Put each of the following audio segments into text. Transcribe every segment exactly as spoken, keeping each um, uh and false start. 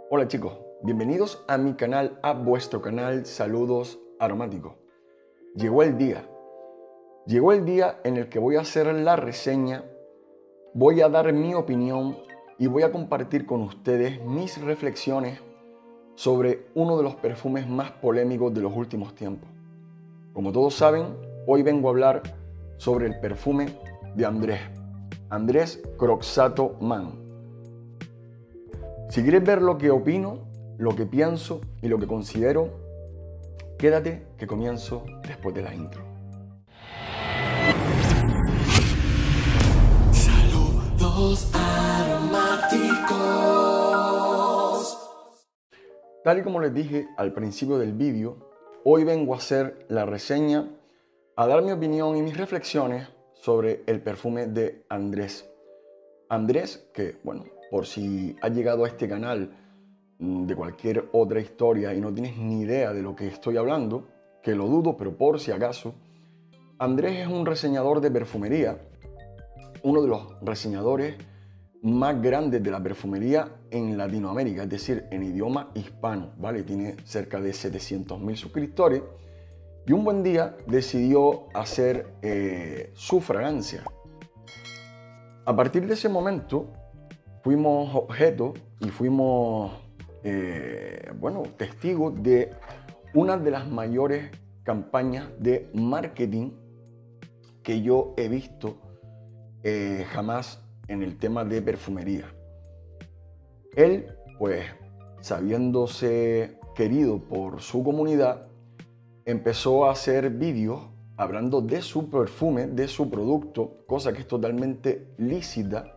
Hola chicos, bienvenidos a mi canal, a vuestro canal Saludos Aromáticos. Llegó el día, llegó el día en el que voy a hacer la reseña, voy a dar mi opinión y voy a compartir con ustedes mis reflexiones sobre uno de los perfumes más polémicos de los últimos tiempos. Como todos saben, hoy vengo a hablar sobre el perfume de Andrés, Andrés Croxato Man. Si quieres ver lo que opino, lo que pienso y lo que considero, quédate que comienzo después de la intro. Saludos aromáticos. Tal y como les dije al principio del vídeo, hoy vengo a hacer la reseña, a dar mi opinión y mis reflexiones sobre el perfume de Andrés. Andrés, que bueno, por si has llegado a este canal de cualquier otra historia y no tienes ni idea de lo que estoy hablando, que lo dudo, pero por si acaso, Andrés es un reseñador de perfumería, uno de los reseñadores más grandes de la perfumería en Latinoamérica, es decir, en idioma hispano, ¿vale? Tiene cerca de setecientos mil suscriptores y un buen día decidió hacer eh, su fragancia. A partir de ese momento, fuimos objeto y fuimos, eh, bueno, testigos de una de las mayores campañas de marketing que yo he visto eh, jamás en el tema de perfumería. Él, pues, sabiéndose querido por su comunidad, empezó a hacer vídeos hablando de su perfume, de su producto, cosa que es totalmente lícita,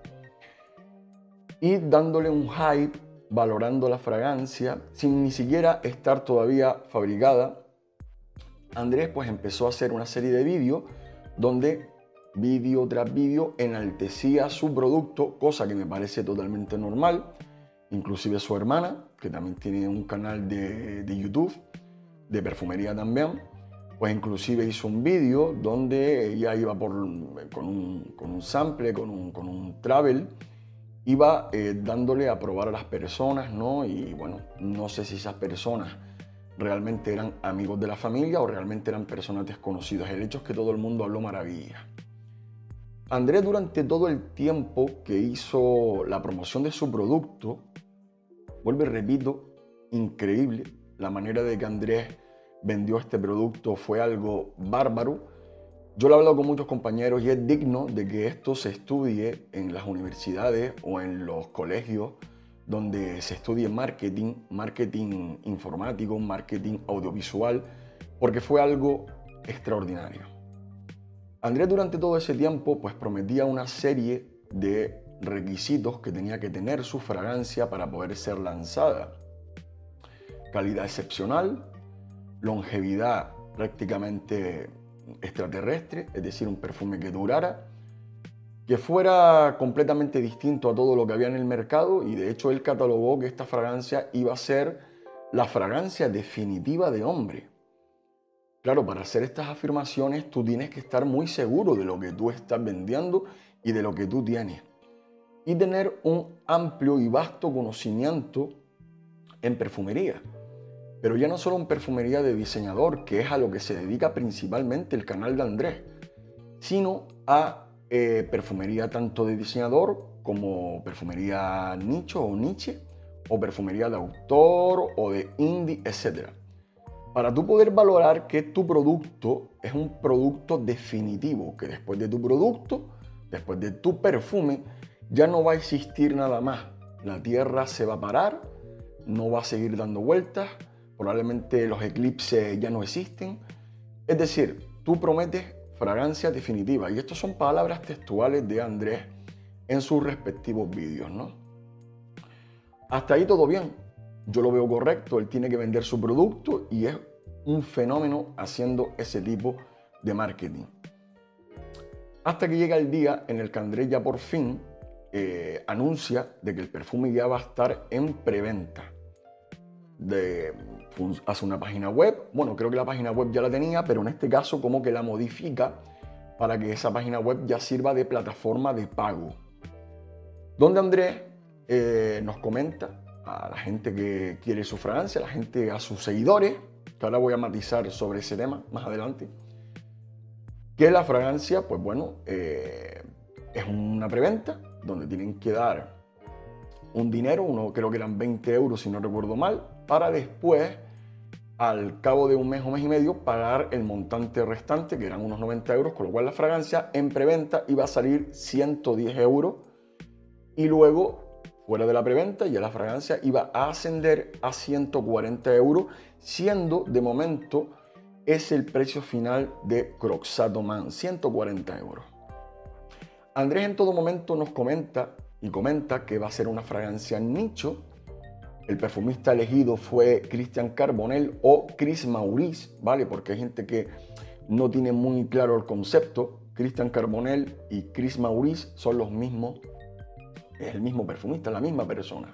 y dándole un hype, valorando la fragancia, sin ni siquiera estar todavía fabricada. Andrés pues empezó a hacer una serie de vídeos donde vídeo tras vídeo enaltecía su producto, cosa que me parece totalmente normal. Inclusive su hermana, que también tiene un canal de, de YouTube, de perfumería también, pues inclusive hizo un vídeo donde ella iba por, con, un, con un sample, con un, con un travel, iba eh, dándole a probar a las personas, ¿no? Y bueno, no sé si esas personas realmente eran amigos de la familia o realmente eran personas desconocidas. El hecho es que todo el mundo habló maravilla. Andrés, durante todo el tiempo que hizo la promoción de su producto, vuelvo y repito, increíble. La manera de que Andrés vendió este producto fue algo bárbaro. Yo lo he hablado con muchos compañeros y es digno de que esto se estudie en las universidades o en los colegios donde se estudie marketing, marketing informático, marketing audiovisual, porque fue algo extraordinario. Andrés durante todo ese tiempo pues prometía una serie de requisitos que tenía que tener su fragancia para poder ser lanzada. Calidad excepcional, longevidad prácticamente extraterrestre, es decir, un perfume que durara, que fuera completamente distinto a todo lo que había en el mercado, y de hecho él catalogó que esta fragancia iba a ser la fragancia definitiva de hombre. Claro, para hacer estas afirmaciones tú tienes que estar muy seguro de lo que tú estás vendiendo y de lo que tú tienes, y tener un amplio y vasto conocimiento en perfumería. Pero ya no solo en perfumería de diseñador, que es a lo que se dedica principalmente el canal de Andrés, sino a eh, perfumería tanto de diseñador como perfumería nicho o niche, o perfumería de autor o de indie, etcétera. Para tú poder valorar que tu producto es un producto definitivo, que después de tu producto, después de tu perfume, ya no va a existir nada más. La tierra se va a parar, no va a seguir dando vueltas, probablemente los eclipses ya no existen. Es decir, tú prometes fragancia definitiva. Y estas son palabras textuales de Andrés en sus respectivos vídeos, ¿no? Hasta ahí todo bien. Yo lo veo correcto. Él tiene que vender su producto y es un fenómeno haciendo ese tipo de marketing. Hasta que llega el día en el que Andrés ya por fin eh, anuncia de que el perfume ya va a estar en preventa. De, hace una página web, bueno, creo que la página web ya la tenía, pero en este caso como que la modifica para que esa página web ya sirva de plataforma de pago, donde Andrés eh, nos comenta a la gente que quiere su fragancia, a la gente, a sus seguidores, que ahora voy a matizar sobre ese tema más adelante, que la fragancia, pues bueno, eh, es una preventa donde tienen que dar un dinero, uno creo que eran veinte euros si no recuerdo mal, para después, al cabo de un mes o mes y medio, pagar el montante restante, que eran unos noventa euros, con lo cual la fragancia en preventa iba a salir ciento diez euros y luego, fuera de la preventa, ya la fragancia iba a ascender a ciento cuarenta euros, siendo de momento es el precio final de Croxato Man, ciento cuarenta euros. Andrés en todo momento nos comenta y comenta que va a ser una fragancia nicho. El perfumista elegido fue Christian Carbonell o Chris Maurice, ¿vale? Porque hay gente que no tiene muy claro el concepto. Christian Carbonell y Chris Maurice son los mismos, es el mismo perfumista, la misma persona.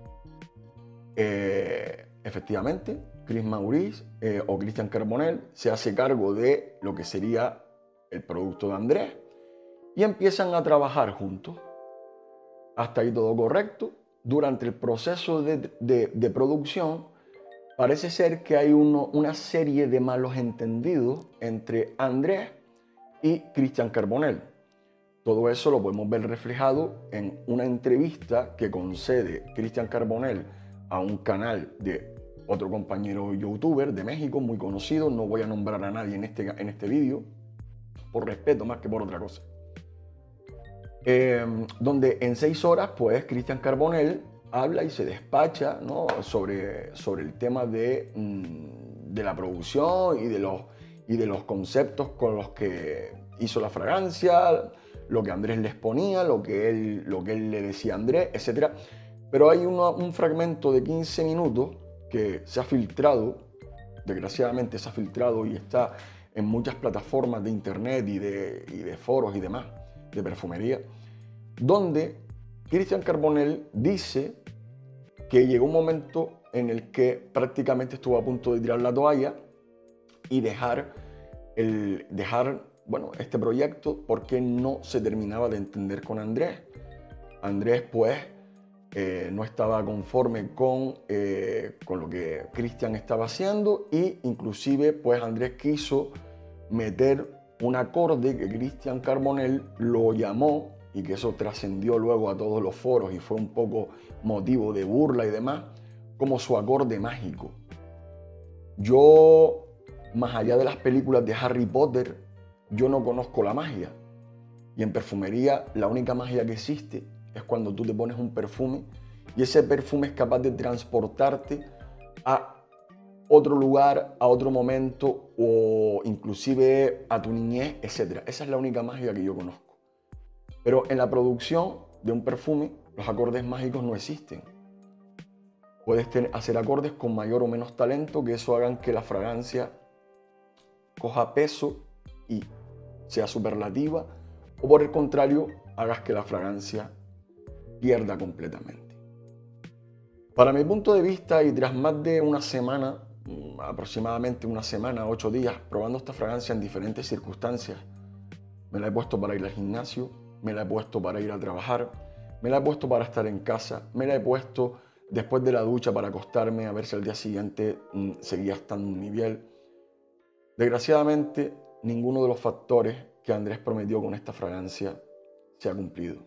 Eh, efectivamente, Chris Maurice eh, o Christian Carbonell se hace cargo de lo que sería el producto de Andrés y empiezan a trabajar juntos. Hasta ahí todo correcto. Durante el proceso de, de, de producción parece ser que hay uno, una serie de malos entendidos entre Andrés y Christian Carbonell. Todo eso lo podemos ver reflejado en una entrevista que concede Christian Carbonell a un canal de otro compañero youtuber de México muy conocido. No voy a nombrar a nadie en este, en este vídeo, por respeto más que por otra cosa. Eh, donde en seis horas, pues, Christian Carbonell habla y se despacha, ¿no? sobre, sobre el tema de, mmm, de la producción y de, los, y de los conceptos con los que hizo la fragancia, lo que Andrés les ponía, lo que él, lo que él le decía a Andrés, etcétera. Pero hay uno, un fragmento de quince minutos que se ha filtrado, desgraciadamente se ha filtrado y está en muchas plataformas de internet y de, y de foros y demás, de perfumería, donde Christian Carbonell dice que llegó un momento en el que prácticamente estuvo a punto de tirar la toalla y dejar, el, dejar bueno, este proyecto porque no se terminaba de entender con Andrés. Andrés pues eh, no estaba conforme con, eh, con lo que Christian estaba haciendo e inclusive pues Andrés quiso meter un acorde que Christian Carbonell lo llamó y que eso trascendió luego a todos los foros y fue un poco motivo de burla y demás, como su acorde mágico. Yo, más allá de las películas de Harry Potter, yo no conozco la magia. Y en perfumería la única magia que existe es cuando tú te pones un perfume y ese perfume es capaz de transportarte a otro lugar, a otro momento o inclusive a tu niñez, etcétera. Esa es la única magia que yo conozco. Pero en la producción de un perfume, los acordes mágicos no existen. Puedes tener, hacer acordes con mayor o menos talento que eso hagan que la fragancia coja peso y sea superlativa, o por el contrario, hagas que la fragancia pierda completamente. Para mi punto de vista, y tras más de una semana, aproximadamente una semana, ocho días, probando esta fragancia en diferentes circunstancias, me la he puesto para ir al gimnasio, me la he puesto para ir a trabajar, me la he puesto para estar en casa, me la he puesto después de la ducha para acostarme a ver si al día siguiente mmm, seguía estando en mi piel. Desgraciadamente, ninguno de los factores que Andrés prometió con esta fragancia se ha cumplido.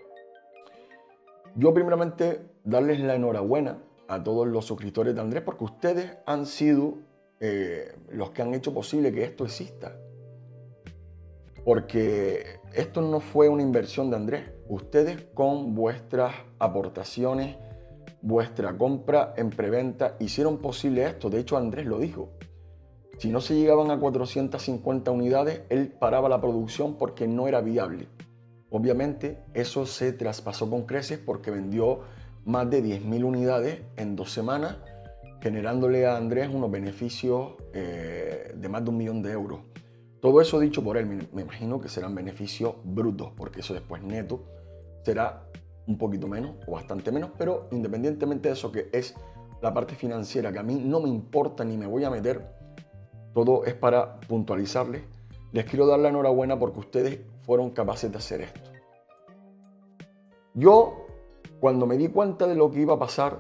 Yo primeramente darles la enhorabuena a todos los suscriptores de Andrés porque ustedes han sido eh, los que han hecho posible que esto exista. Porque esto no fue una inversión de Andrés. Ustedes con vuestras aportaciones, vuestra compra en preventa hicieron posible esto. De hecho, Andrés lo dijo. Si no se llegaban a cuatrocientas cincuenta unidades, él paraba la producción porque no era viable. Obviamente, eso se traspasó con creces porque vendió más de diez mil unidades en dos semanas, generándole a Andrés unos beneficios eh, de más de un millón de euros. Todo eso dicho por él, me, me imagino que serán beneficios brutos, porque eso después neto será un poquito menos o bastante menos, pero independientemente de eso, que es la parte financiera que a mí no me importa ni me voy a meter, todo es para puntualizarles. Les quiero dar la enhorabuena porque ustedes fueron capaces de hacer esto. Yo, cuando me di cuenta de lo que iba a pasar,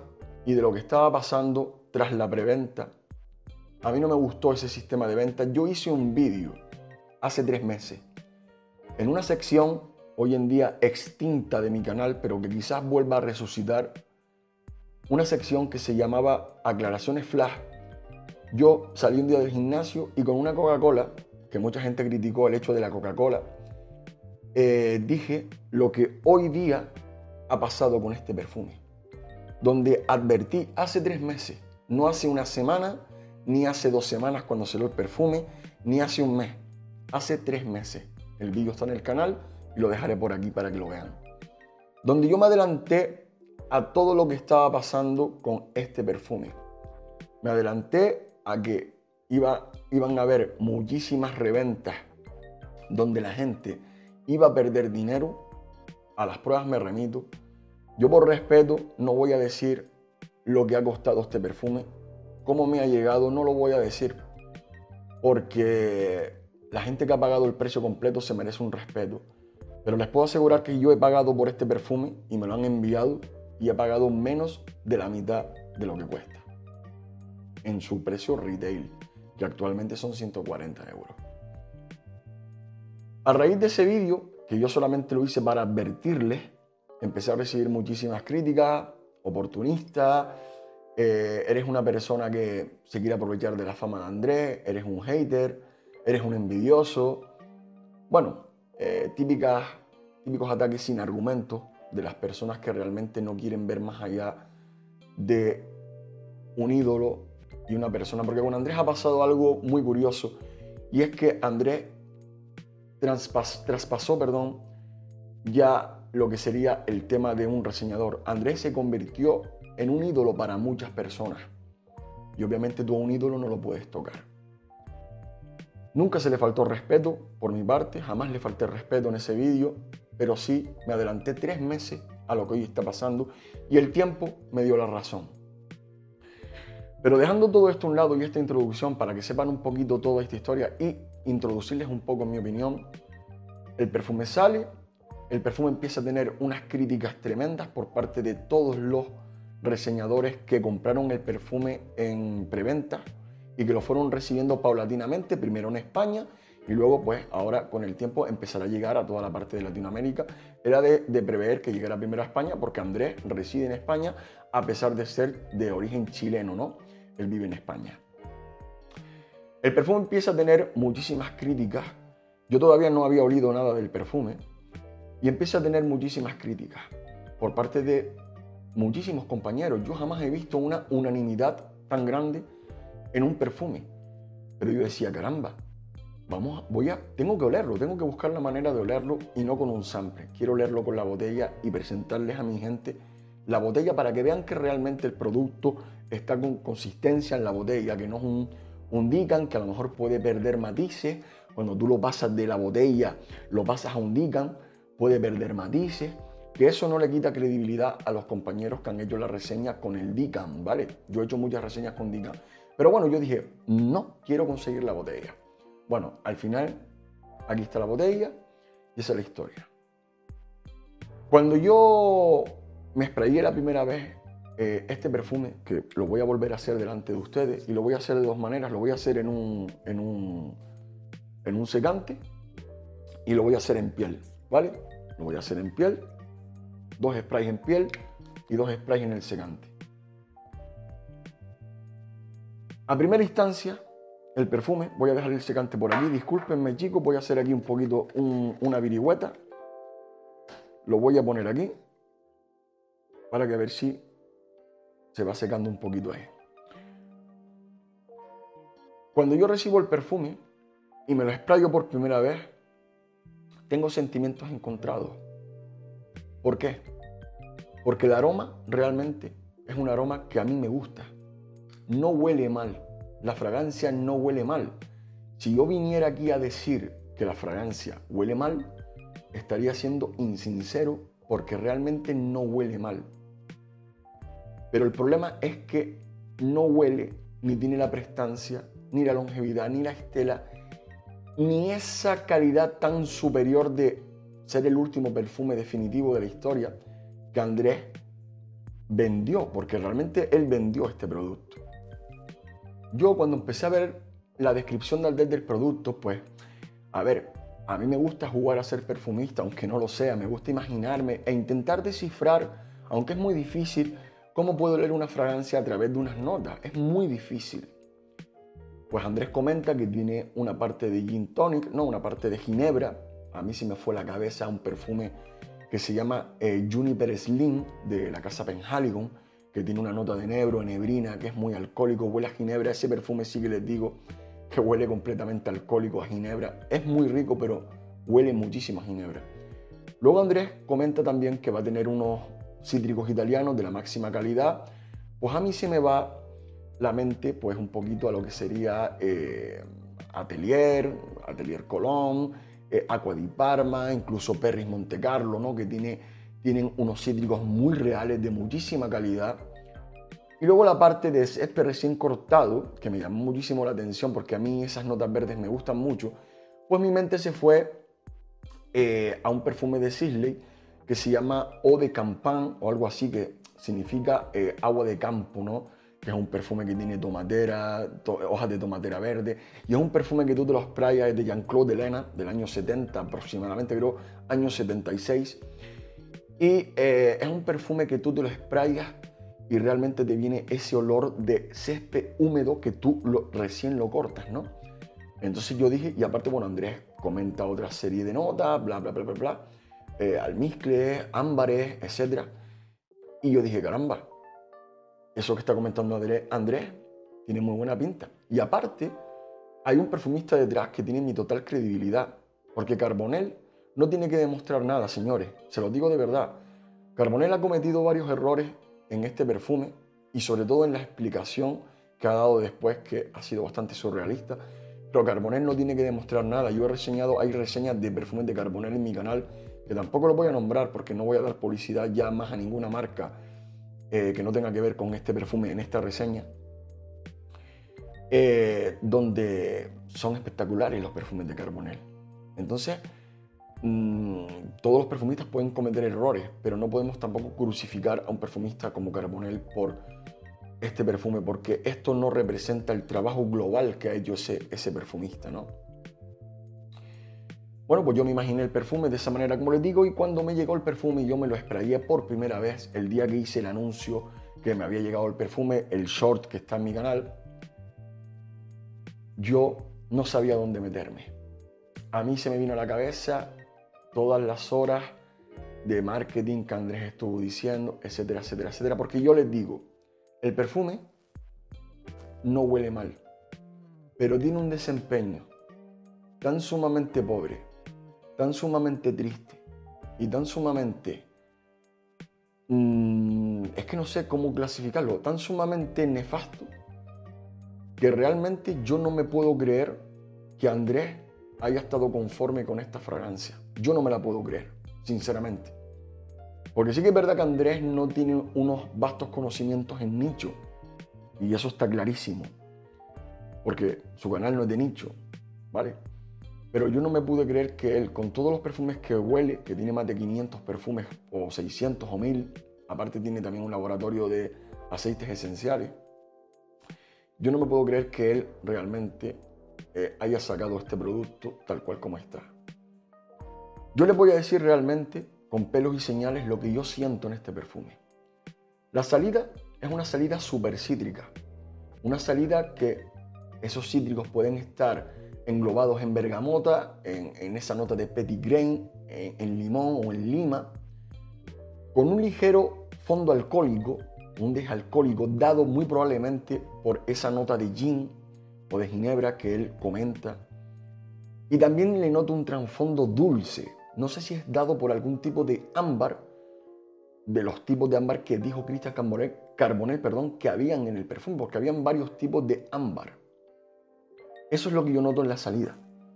y de lo que estaba pasando tras la preventa. A mí no me gustó ese sistema de venta. Yo hice un vídeo hace tres meses en una sección hoy en día extinta de mi canal, pero que quizás vuelva a resucitar, una sección que se llamaba Aclaraciones Flash. Yo salí un día del gimnasio y con una Coca-Cola, que mucha gente criticó el hecho de la Coca-Cola, eh, dije lo que hoy día ha pasado con este perfume, donde advertí hace tres meses, no hace una semana, ni hace dos semanas cuando salió el perfume, ni hace un mes, hace tres meses. El vídeo está en el canal y lo dejaré por aquí para que lo vean. Donde yo me adelanté a todo lo que estaba pasando con este perfume. Me adelanté a que iba, iban a haber muchísimas reventas donde la gente iba a perder dinero. A las pruebas me remito. Yo por respeto no voy a decir lo que ha costado este perfume, cómo me ha llegado, no lo voy a decir, porque la gente que ha pagado el precio completo se merece un respeto. Pero les puedo asegurar que yo he pagado por este perfume y me lo han enviado y he pagado menos de la mitad de lo que cuesta en su precio retail, que actualmente son ciento cuarenta euros. A raíz de ese vídeo, que yo solamente lo hice para advertirles, empecé a recibir muchísimas críticas, oportunistas, eh, eres una persona que se quiere aprovechar de la fama de Andrés, eres un hater, eres un envidioso. Bueno, eh, típicas, típicos ataques sin argumentos de las personas que realmente no quieren ver más allá de un ídolo y una persona. Porque con Andrés ha pasado algo muy curioso, y es que Andrés traspas, traspasó perdón, ya lo que sería el tema de un reseñador. Andrés se convirtió en un ídolo para muchas personas, y obviamente tú a un ídolo no lo puedes tocar. Nunca se le faltó respeto por mi parte, jamás le falté respeto en ese vídeo, pero sí me adelanté tres meses a lo que hoy está pasando y el tiempo me dio la razón. Pero dejando todo esto a un lado y esta introducción para que sepan un poquito toda esta historia y introducirles un poco en mi opinión, el perfume sale, el perfume empieza a tener unas críticas tremendas por parte de todos los reseñadores que compraron el perfume en preventa y que lo fueron recibiendo paulatinamente, primero en España y luego pues ahora con el tiempo empezará a llegar a toda la parte de Latinoamérica. Era de, de prever que llegara primero a España porque Andrés reside en España a pesar de ser de origen chileno, ¿no? Él vive en España. El perfume empieza a tener muchísimas críticas. Yo todavía no había olido nada del perfume y empieza a tener muchísimas críticas por parte de muchísimos compañeros. Yo jamás he visto una unanimidad tan grande en un perfume. Pero yo decía, caramba, vamos, voy a, tengo que olerlo, tengo que buscar la manera de olerlo y no con un sample. Quiero olerlo con la botella y presentarles a mi gente la botella para que vean que realmente el producto está con consistencia en la botella, que no es un, un Dican que a lo mejor puede perder matices. Cuando tú lo pasas de la botella, lo pasas a un Dican, puede perder matices. Que eso no le quita credibilidad a los compañeros que han hecho la reseña con el Dican, ¿vale? Yo he hecho muchas reseñas con Dican. Pero bueno, yo dije, no quiero conseguir la botella. Bueno, al final, aquí está la botella y esa es la historia. Cuando yo me sprayé la primera vez eh, este perfume, que lo voy a volver a hacer delante de ustedes, y lo voy a hacer de dos maneras. Lo voy a hacer en un, en un, en un secante y lo voy a hacer en piel, ¿vale? Lo voy a hacer en piel, dos sprays en piel y dos sprays en el secante. A primera instancia, el perfume, voy a dejar el secante por aquí, discúlpenme chicos, voy a hacer aquí un poquito un, una virigüeta. Lo voy a poner aquí para que a ver si se va secando un poquito ahí. Cuando yo recibo el perfume y me lo sprayo por primera vez, tengo sentimientos encontrados. ¿Por qué? Porque el aroma realmente es un aroma que a mí me gusta. No huele mal. La fragancia no huele mal. Si yo viniera aquí a decir que la fragancia huele mal, estaría siendo insincero porque realmente no huele mal. Pero el problema es que no huele, ni tiene la prestancia, ni la longevidad, ni la estela, ni esa calidad tan superior de ser el último perfume definitivo de la historia que Andrés vendió, porque realmente él vendió este producto. Yo cuando empecé a ver la descripción tal vez del producto, pues, a ver, a mí me gusta jugar a ser perfumista, aunque no lo sea, me gusta imaginarme e intentar descifrar, aunque es muy difícil, cómo puedo leer una fragancia a través de unas notas. Es muy difícil. Pues Andrés comenta que tiene una parte de gin tonic, no, una parte de ginebra. A mí se me fue la cabeza un perfume que se llama eh, Juniper Slim de la casa Penhaligon, que tiene una nota de enebro, enebrina, que es muy alcohólico, huele a ginebra. Ese perfume sí que les digo que huele completamente alcohólico a ginebra. Es muy rico, pero huele muchísimo a ginebra. Luego Andrés comenta también que va a tener unos cítricos italianos de la máxima calidad. Pues a mí se me va la mente pues un poquito a lo que sería eh, Atelier, Atelier Colón, eh, Acqua di Parma, incluso Perris Monte Carlo, ¿no? Que tiene, tienen unos cítricos muy reales de muchísima calidad. Y luego la parte de césped recién cortado, que me llamó muchísimo la atención porque a mí esas notas verdes me gustan mucho, pues mi mente se fue eh, a un perfume de Sisley que se llama Eau de Campagne o algo así, que significa eh, agua de campo, ¿no? Que es un perfume que tiene tomatera, to hojas de tomatera verde, y es un perfume que tú te lo sprayas de Jean-Claude Ellena, del año setenta aproximadamente, creo, año setenta y seis, y eh, es un perfume que tú te lo sprayas y realmente te viene ese olor de césped húmedo que tú lo, recién lo cortas, ¿no? Entonces yo dije, y aparte, bueno, Andrés comenta otra serie de notas, bla, bla, bla, bla, bla, eh, almizcles, ámbares, etcétera, y yo dije, caramba, eso que está comentando Andrés tiene muy buena pinta. Y aparte, hay un perfumista detrás que tiene mi total credibilidad. Porque Carbonell no tiene que demostrar nada, señores. Se los digo de verdad. Carbonell ha cometido varios errores en este perfume y sobre todo en la explicación que ha dado después, que ha sido bastante surrealista. Pero Carbonell no tiene que demostrar nada. Yo he reseñado, hay reseñas de perfumes de Carbonell en mi canal, que tampoco lo voy a nombrar porque no voy a dar publicidad ya más a ninguna marca Eh, que no tenga que ver con este perfume en esta reseña, eh, donde son espectaculares los perfumes de Carbonell. Entonces, mmm, todos los perfumistas pueden cometer errores, pero no podemos tampoco crucificar a un perfumista como Carbonell por este perfume, porque esto no representa el trabajo global que ha hecho ese, ese perfumista, ¿no? Bueno, pues yo me imaginé el perfume de esa manera, como les digo, y cuando me llegó el perfume yo me lo sprayé por primera vez el día que hice el anuncio que me había llegado el perfume, el short que está en mi canal, yo no sabía dónde meterme. A mí se me vino a la cabeza todas las horas de marketing que Andrés estuvo diciendo, etcétera, etcétera, etcétera, porque yo les digo, el perfume no huele mal, pero tiene un desempeño tan sumamente pobre, tan sumamente triste y tan sumamente, mmm, es que no sé cómo clasificarlo, tan sumamente nefasto, que realmente yo no me puedo creer que Andrés haya estado conforme con esta fragancia. Yo no me la puedo creer, sinceramente. Porque sí que es verdad que Andrés no tiene unos vastos conocimientos en nicho, y eso está clarísimo, porque su canal no es de nicho, ¿vale? Pero yo no me pude creer que él, con todos los perfumes que huele, que tiene más de quinientos perfumes, o seiscientos o mil, aparte tiene también un laboratorio de aceites esenciales, yo no me puedo creer que él realmente eh, haya sacado este producto tal cual como está. Yo les voy a decir realmente, con pelos y señales, lo que yo siento en este perfume. La salida es una salida súper cítrica, una salida que esos cítricos pueden estar englobados en bergamota, en, en esa nota de petit grain, en, en limón o en lima, con un ligero fondo alcohólico, un desalcohólico dado muy probablemente por esa nota de gin o de ginebra que él comenta. Y también le noto un trasfondo dulce. No sé si es dado por algún tipo de ámbar, de los tipos de ámbar que dijo Christian Carbonell, Carbonell, perdón, que habían en el perfume, porque habían varios tipos de ámbar. Eso es lo que yo noto en la salida.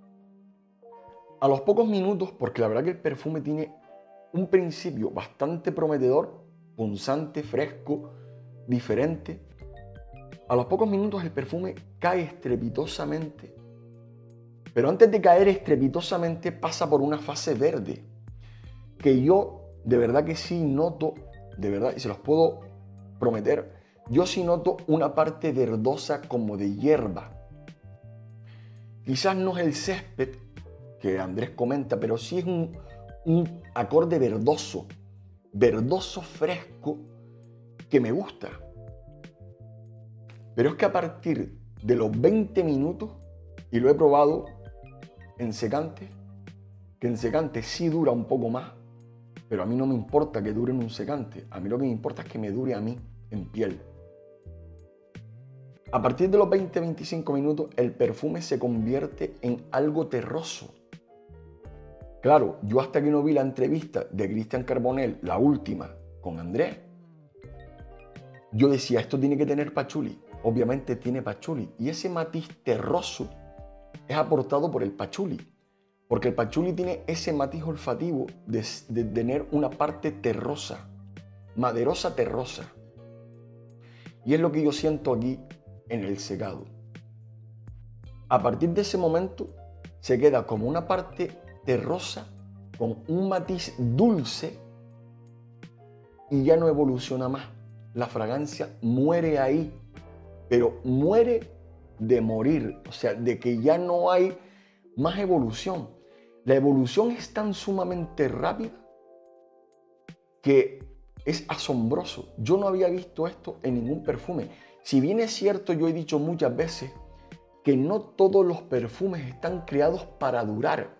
A los pocos minutos, porque la verdad que el perfume tiene un principio bastante prometedor, punzante, fresco, diferente. A los pocos minutos el perfume cae estrepitosamente. Pero antes de caer estrepitosamente pasa por una fase verde, que yo de verdad que sí noto, de verdad, y se los puedo prometer, yo sí noto una parte verdosa como de hierba. Quizás no es el césped que Andrés comenta, pero sí es un, un acorde verdoso, verdoso fresco que me gusta. Pero es que a partir de los veinte minutos, y lo he probado en secante, que en secante sí dura un poco más, pero a mí no me importa que dure en un secante. A mí lo que me importa es que me dure a mí en piel. A partir de los veinte a veinticinco minutos, el perfume se convierte en algo terroso. Claro, yo hasta que no vi la entrevista de Cristian Carbonell, la última, con Andrés, yo decía, esto tiene que tener patchouli. Obviamente tiene patchouli. Y ese matiz terroso es aportado por el patchouli. Porque el patchouli tiene ese matiz olfativo de, de tener una parte terrosa, maderosa terrosa. Y es lo que yo siento aquí en el secado. A partir de ese momento se queda como una parte terrosa con un matiz dulce y ya no evoluciona más. La fragancia muere ahí, pero muere de morir, o sea, de que ya no hay más evolución. La evolución es tan sumamente rápida que es asombroso. Yo no había visto esto en ningún perfume. Si bien es cierto, yo he dicho muchas veces que no todos los perfumes están creados para durar.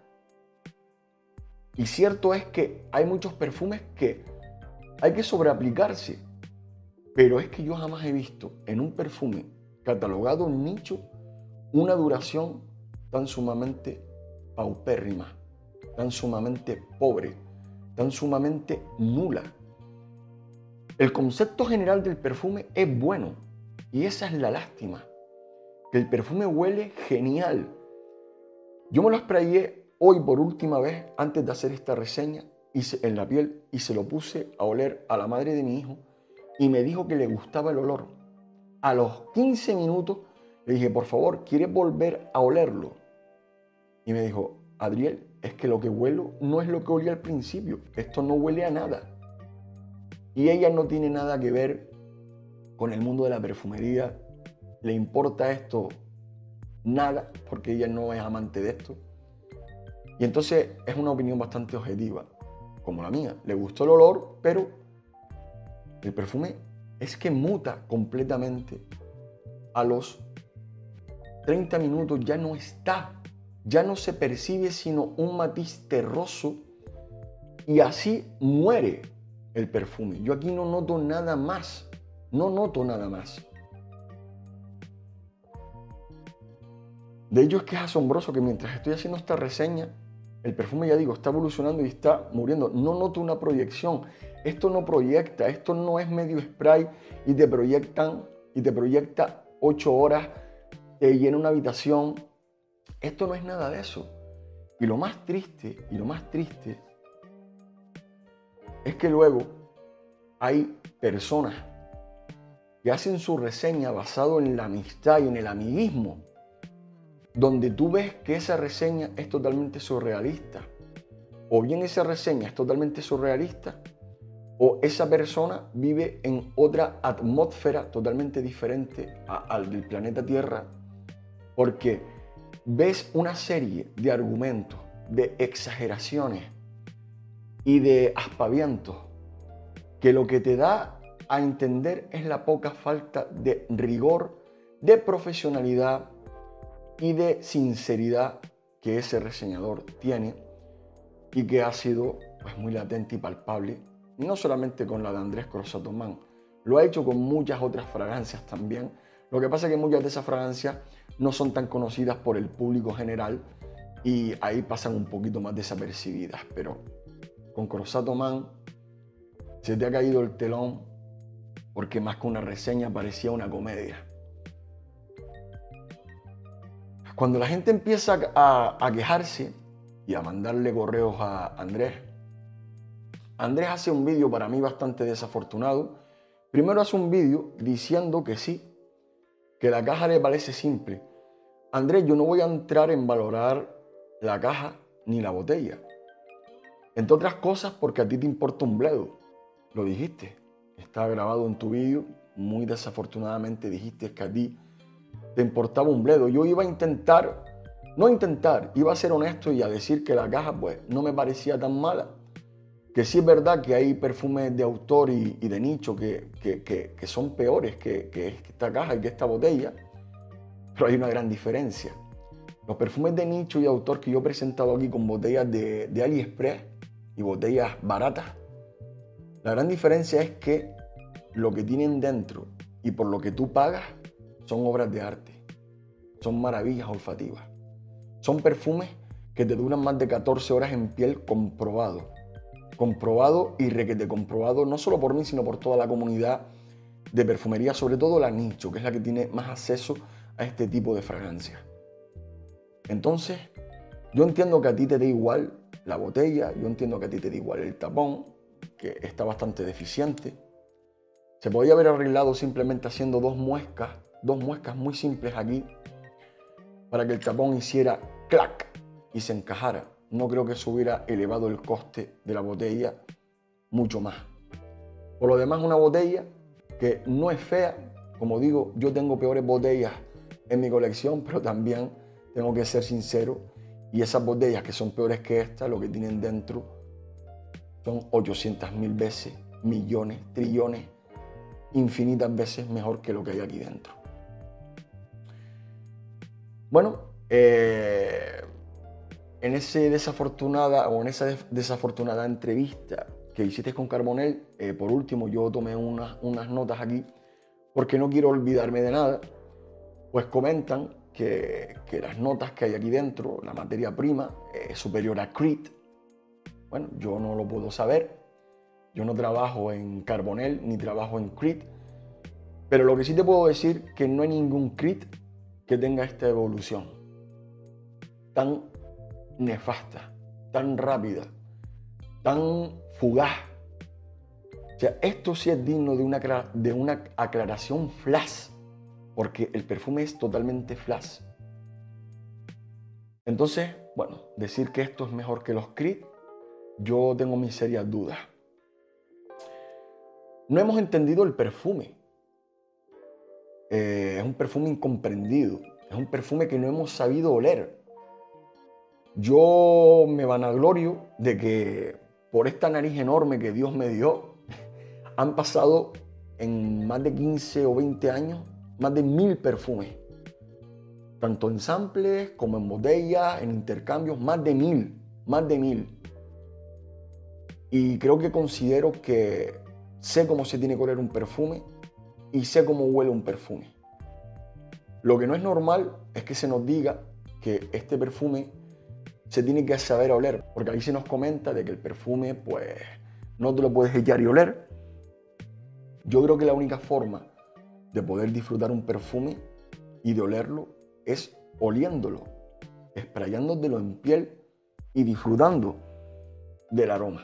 Y cierto es que hay muchos perfumes que hay que sobreaplicarse. Pero es que yo jamás he visto en un perfume catalogado en nicho una duración tan sumamente paupérrima, tan sumamente pobre, tan sumamente nula. El concepto general del perfume es bueno y esa es la lástima, que el perfume huele genial. Yo me lo sprayé hoy por última vez antes de hacer esta reseña en la piel y se lo puse a oler a la madre de mi hijo y me dijo que le gustaba el olor. A los quince minutos le dije, por favor, ¿quieres volver a olerlo? Y me dijo, Adriel, es que lo que huelo no es lo que olía al principio. Esto no huele a nada. Y ella no tiene nada que ver con el mundo de la perfumería. Le importa esto nada, porque ella no es amante de esto. Y entonces es una opinión bastante objetiva, como la mía. Le gustó el olor, pero el perfume es que muta completamente. A los treinta minutos ya no está. Ya no se percibe sino un matiz terroso y así muere el perfume. Yo aquí no noto nada más. No noto nada más. De ello es que es asombroso que mientras estoy haciendo esta reseña, el perfume, ya digo, está evolucionando y está muriendo. No noto una proyección. Esto no proyecta. Esto no es medio spray y te proyectan y te proyecta ocho horas, te llena una habitación. Esto no es nada de eso. Y lo más triste, y lo más triste, es que luego hay personas que hacen su reseña basado en la amistad y en el amiguismo, donde tú ves que esa reseña es totalmente surrealista. O bien esa reseña es totalmente surrealista, o esa persona vive en otra atmósfera totalmente diferente a, al del planeta Tierra, porque ves una serie de argumentos, de exageraciones y de aspavientos que lo que te da a entender es la poca falta de rigor, de profesionalidad y de sinceridad que ese reseñador tiene y que ha sido pues, muy latente y palpable, no solamente con la de Andrés Crozat Thomas, lo ha hecho con muchas otras fragancias también. Lo que pasa es que muchas de esas fragancias no son tan conocidas por el público general y ahí pasan un poquito más desapercibidas, pero con Crozat Thomas se te ha caído el telón porque más que una reseña parecía una comedia. Cuando la gente empieza a, a quejarse y a mandarle correos a Andrés, Andrés hace un vídeo para mí bastante desafortunado. Primero hace un vídeo diciendo que sí, que la caja le parece simple. Andrés, yo no voy a entrar en valorar la caja ni la botella. Entre otras cosas porque a ti te importa un bledo. Lo dijiste. está grabado en tu vídeo. Muy desafortunadamente dijiste que a ti te importaba un bledo. Yo iba a intentar, no intentar, iba a ser honesto y a decir que la caja pues no me parecía tan mala. Que sí es verdad que hay perfumes de autor y, y de nicho que, que, que, que son peores que, que esta caja y que esta botella, pero hay una gran diferencia. Los perfumes de nicho y autor que yo he presentado aquí con botellas de, de AliExpress y botellas baratas, la gran diferencia es que lo que tienen dentro y por lo que tú pagas son obras de arte, son maravillas olfativas, son perfumes que te duran más de catorce horas en piel comprobado, comprobado y requete comprobado, no solo por mí sino por toda la comunidad de perfumería, sobre todo la nicho, que es la que tiene más acceso a este tipo de fragancias. Entonces, yo entiendo que a ti te dé igual la botella, yo entiendo que a ti te dé igual el tapón, que está bastante deficiente. Se podía haber arreglado simplemente haciendo dos muescas, dos muescas muy simples aquí, para que el tapón hiciera clac y se encajara. No creo que eso hubiera elevado el coste de la botella mucho más. Por lo demás, una botella que no es fea. Como digo, yo tengo peores botellas en mi colección, pero también tengo que ser sincero, y esas botellas que son peores que esta, lo que tienen dentro son ochocientas mil veces, millones, trillones, infinitas veces mejor que lo que hay aquí dentro. Bueno, eh, en, ese desafortunada, o en esa desafortunada entrevista que hiciste con Carbonell, eh, por último yo tomé unas, unas notas aquí, porque no quiero olvidarme de nada, pues comentan Que, que las notas que hay aquí dentro, la materia prima, es superior a Creed. Bueno, yo no lo puedo saber. Yo no trabajo en Carbonell ni trabajo en Creed. Pero lo que sí te puedo decir que no hay ningún Creed que tenga esta evolución tan nefasta, tan rápida, tan fugaz. O sea, esto sí es digno de una, de una aclaración flash, porque el perfume es totalmente flash. Entonces, bueno, decir que esto es mejor que los Creed, yo tengo mis serias dudas. No hemos entendido el perfume. Eh, es un perfume incomprendido. Es un perfume que no hemos sabido oler. Yo me vanaglorio de que por esta nariz enorme que Dios me dio, han pasado en más de quince o veinte años más de mil perfumes, tanto en samples como en botellas, en intercambios, más de mil, más de mil. Y creo que considero que sé cómo se tiene que oler un perfume y sé cómo huele un perfume. Lo que no es normal es que se nos diga que este perfume se tiene que saber oler, porque ahí se nos comenta de que el perfume pues no te lo puedes echar y oler. Yo creo que la única forma de poder disfrutar un perfume y de olerlo es oliéndolo, sprayándotelo en piel y disfrutando del aroma.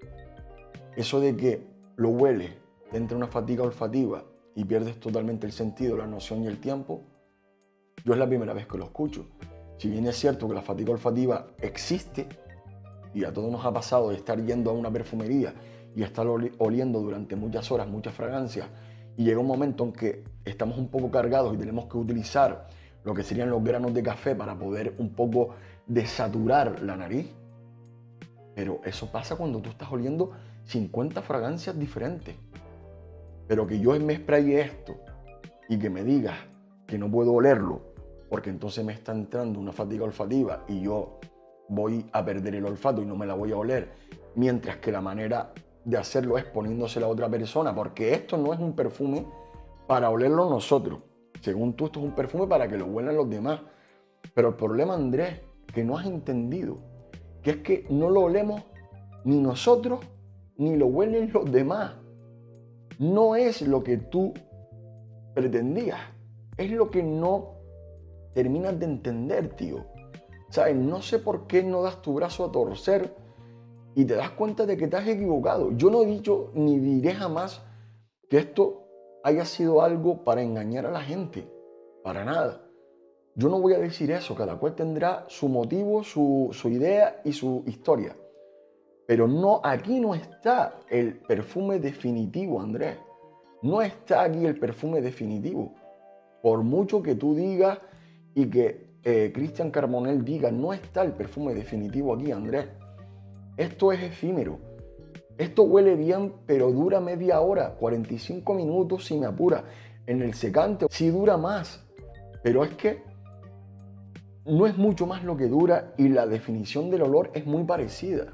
Eso de que lo hueles, te entra una fatiga olfativa y pierdes totalmente el sentido, la noción y el tiempo, yo es la primera vez que lo escucho. Si bien es cierto que la fatiga olfativa existe y a todos nos ha pasado de estar yendo a una perfumería y estar oliendo durante muchas horas, muchas fragancias, y llega un momento en que estamos un poco cargados y tenemos que utilizar lo que serían los granos de café para poder un poco desaturar la nariz. Pero eso pasa cuando tú estás oliendo cincuenta fragancias diferentes. Pero que yo me spraye esto y que me digas que no puedo olerlo, porque entonces me está entrando una fatiga olfativa y yo voy a perder el olfato y no me la voy a oler, mientras que la manera de hacerlo es poniéndosela a otra persona, porque esto no es un perfume para olerlo nosotros. Según tú, esto es un perfume para que lo huelan los demás. Pero el problema, Andrés, que no has entendido, que es que no lo olemos ni nosotros, ni lo huelen los demás. No es lo que tú pretendías, es lo que no terminas de entender, tío. ¿Sabes? No sé por qué no das tu brazo a torcer y te das cuenta de que te has equivocado. Yo no he dicho ni diré jamás que esto haya sido algo para engañar a la gente. Para nada. Yo no voy a decir eso. Cada cual tendrá su motivo, su, su idea y su historia. Pero no, aquí no está el perfume definitivo, Andrés. No está aquí el perfume definitivo. Por mucho que tú digas y que eh, Cristian Carbonell diga, no está el perfume definitivo aquí, Andrés. Esto es efímero. Esto huele bien, pero dura media hora, cuarenta y cinco minutos si me apura. En el secante sí dura más, pero es que no es mucho más lo que dura y la definición del olor es muy parecida.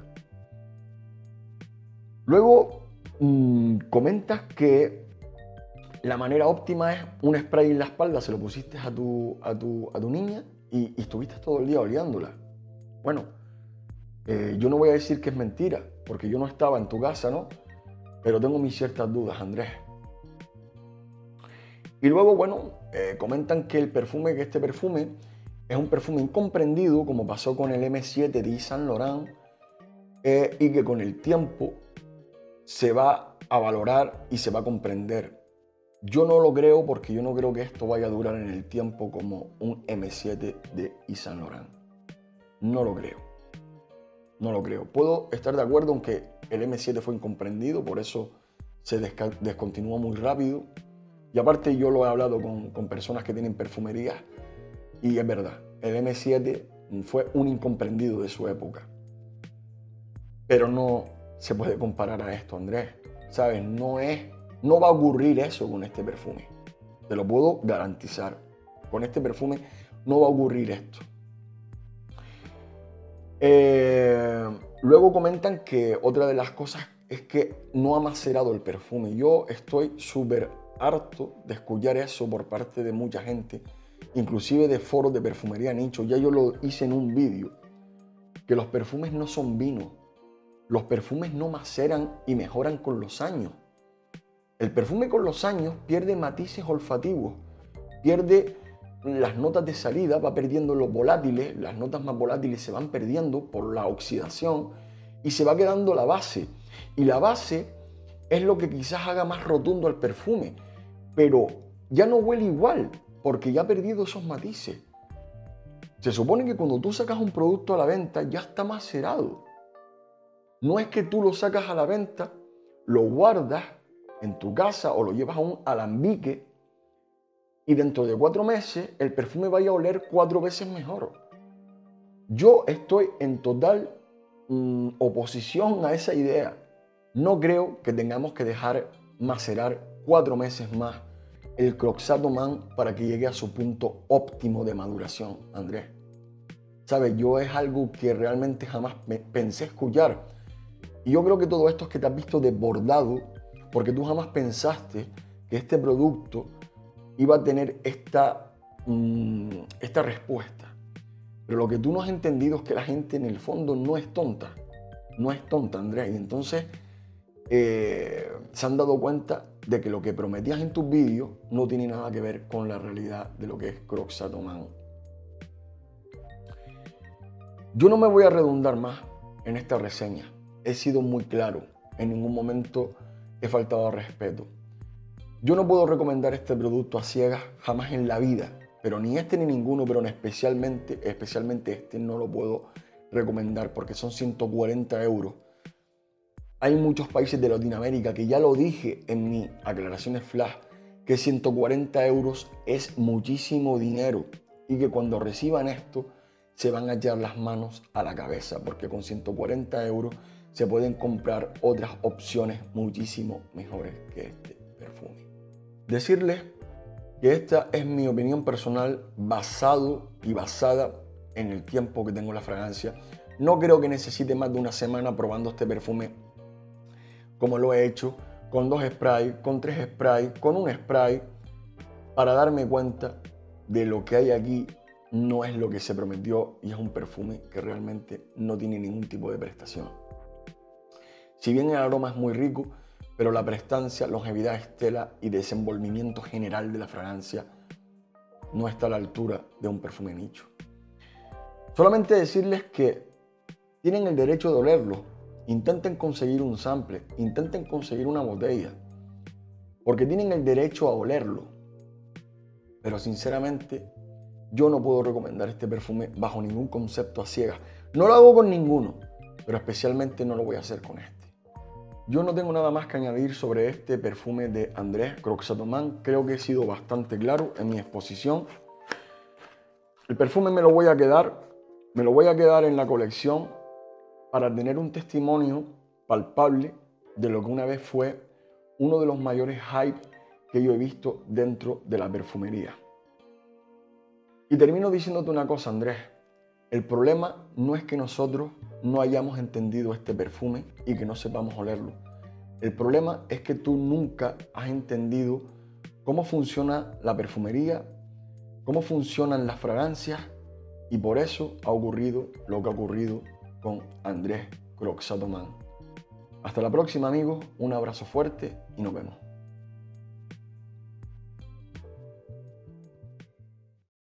Luego mmm, comentas que la manera óptima es un spray en la espalda, se lo pusiste a tu, a tu, a tu niña y, y estuviste todo el día oleándola. Bueno, eh, yo no voy a decir que es mentira, porque yo no estaba en tu casa, ¿no? Pero tengo mis ciertas dudas, Andrés. Y luego, bueno, eh, comentan que el perfume, que este perfume es un perfume incomprendido, como pasó con el eme siete de Yves Saint Laurent, eh, y que con el tiempo se va a valorar y se va a comprender. Yo no lo creo porque yo no creo que esto vaya a durar en el tiempo como un eme siete de Yves Saint Laurent. No lo creo. No lo creo. Puedo estar de acuerdo en que el eme siete fue incomprendido, por eso se descontinuó muy rápido. Y aparte yo lo he hablado con, con personas que tienen perfumerías y es verdad, el eme siete fue un incomprendido de su época. Pero no se puede comparar a esto, Andrés. ¿Sabes? No es, no va a ocurrir eso con este perfume. Te lo puedo garantizar. Con este perfume no va a ocurrir esto. Eh, luego comentan que otra de las cosas es que no ha macerado el perfume. Yo estoy súper harto de escuchar eso por parte de mucha gente, inclusive de foros de perfumería nicho. Ya yo lo hice en un vídeo, que los perfumes no son vino. Los perfumes no maceran y mejoran con los años. El perfume con los años pierde matices olfativos, pierde las notas de salida, va perdiendo los volátiles, las notas más volátiles se van perdiendo por la oxidación y se va quedando la base. Y la base es lo que quizás haga más rotundo al perfume, pero ya no huele igual porque ya ha perdido esos matices. Se supone que cuando tú sacas un producto a la venta ya está macerado. No es que tú lo sacas a la venta, lo guardas en tu casa o lo llevas a un alambique y dentro de cuatro meses el perfume vaya a oler cuatro veces mejor. Yo estoy en total mmm, oposición a esa idea. No creo que tengamos que dejar macerar cuatro meses más el Croxat Oman para que llegue a su punto óptimo de maduración, Andrés. ¿Sabes? Yo es algo que realmente jamás pensé escuchar. Y yo creo que todo esto es que te has visto desbordado porque tú jamás pensaste que este producto iba a tener esta, mmm, esta respuesta. Pero lo que tú no has entendido es que la gente en el fondo no es tonta. No es tonta, Andrés. Y entonces eh, se han dado cuenta de que lo que prometías en tus vídeos no tiene nada que ver con la realidad de lo que es Croxat Oman. Yo no me voy a redundar más en esta reseña. He sido muy claro. En ningún momento he faltado al respeto. Yo no puedo recomendar este producto a ciegas jamás en la vida, pero ni este ni ninguno, pero especialmente, especialmente este no lo puedo recomendar porque son ciento cuarenta euros. Hay muchos países de Latinoamérica que ya lo dije en mis aclaraciones flash, que ciento cuarenta euros es muchísimo dinero y que cuando reciban esto se van a echar las manos a la cabeza porque con ciento cuarenta euros se pueden comprar otras opciones muchísimo mejores que este perfume. Decirles que esta es mi opinión personal basado y basada en el tiempo que tengo la fragancia. No creo que necesite más de una semana probando este perfume como lo he hecho, con dos sprays, con tres sprays, con un spray, para darme cuenta de lo que hay aquí no es lo que se prometió y es un perfume que realmente no tiene ningún tipo de prestación. Si bien el aroma es muy rico, pero la prestancia, longevidad, estela y desenvolvimiento general de la fragancia no está a la altura de un perfume nicho. Solamente decirles que tienen el derecho de olerlo. Intenten conseguir un sample, intenten conseguir una botella, porque tienen el derecho a olerlo. Pero sinceramente, yo no puedo recomendar este perfume bajo ningún concepto a ciegas. No lo hago con ninguno, pero especialmente no lo voy a hacer con este. Yo no tengo nada más que añadir sobre este perfume de Andrés Croix Saint-Thomas. Creo que he sido bastante claro en mi exposición. El perfume me lo voy a quedar, me lo voy a quedar en la colección para tener un testimonio palpable de lo que una vez fue uno de los mayores hype que yo he visto dentro de la perfumería. Y termino diciéndote una cosa, Andrés. El problema no es que nosotros no hayamos entendido este perfume y que no sepamos olerlo. El problema es que tú nunca has entendido cómo funciona la perfumería, cómo funcionan las fragancias, y por eso ha ocurrido lo que ha ocurrido con Andrés Croix Saint-Thomas. Hasta la próxima, amigos. Un abrazo fuerte y nos vemos.